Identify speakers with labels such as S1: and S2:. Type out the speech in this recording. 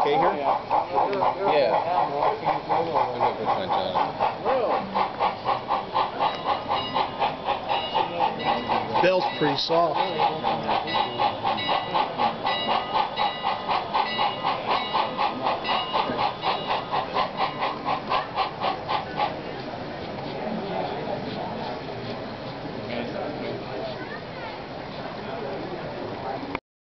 S1: okay here?
S2: Yeah. I'll go for French on it.
S1: Bill's pretty soft.